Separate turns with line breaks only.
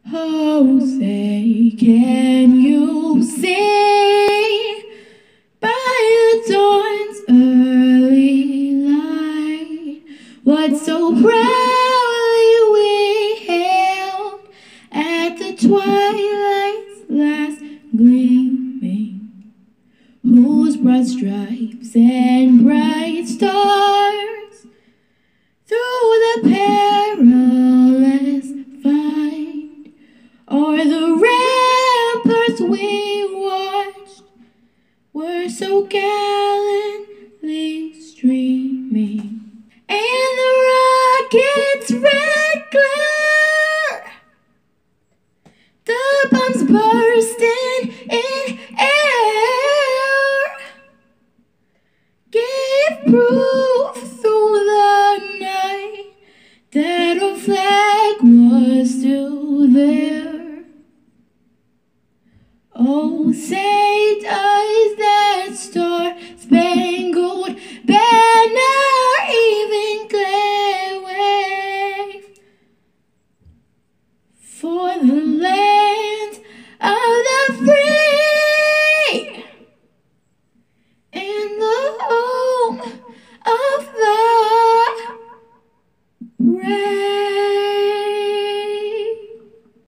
Oh, say, can you see by the dawn's early light what so proudly we hailed at the twilight's last gleaming, whose broad stripes and bright stars through the perilous fight o'er the ramparts we watched were so gallantly streaming, and the rocket's red glare, the bombs bursting in air, gave proof through the night that our flag was still there. Oh, say does that star-spangled banner even glare wave for the land